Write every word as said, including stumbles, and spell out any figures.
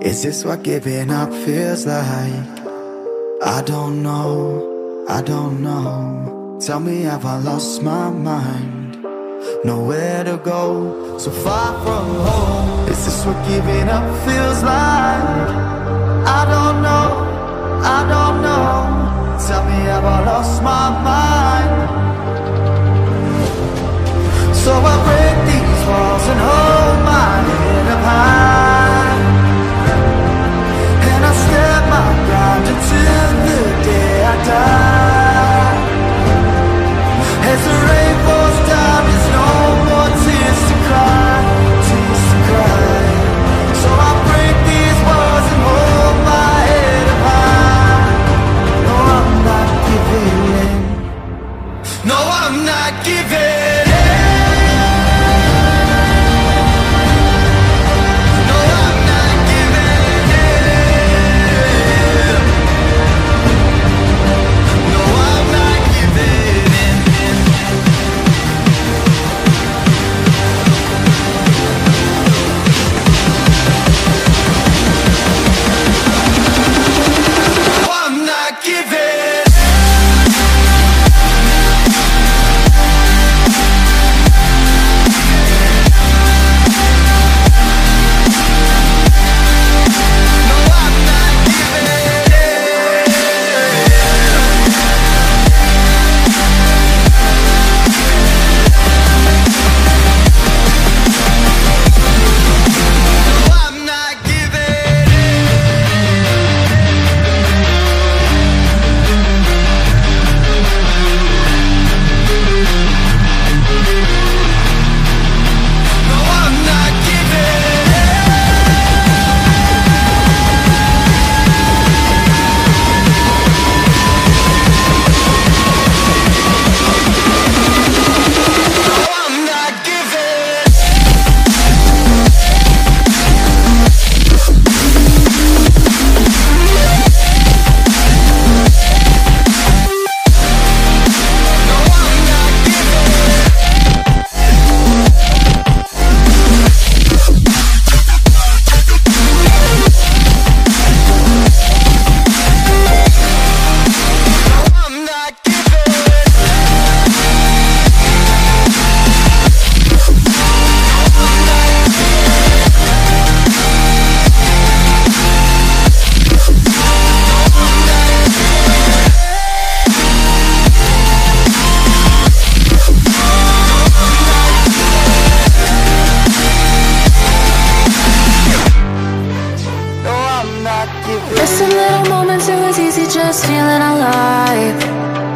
Is this what giving up feels like? I don't know, I don't know. Tell me, have I lost my mind? Nowhere to go, so far from home. Is this what giving up feels like? I don't know, I don't know. Tell me, have I lost my mind? So I break these walls and hold my head up high, and I step my ground until the day I die. As the rain falls down, there's no more tears to cry, tears to cry. So I break these walls and hold my head up high. No, I'm not giving in. No, I'm not giving in. Missing little moments, it was easy just feeling alive.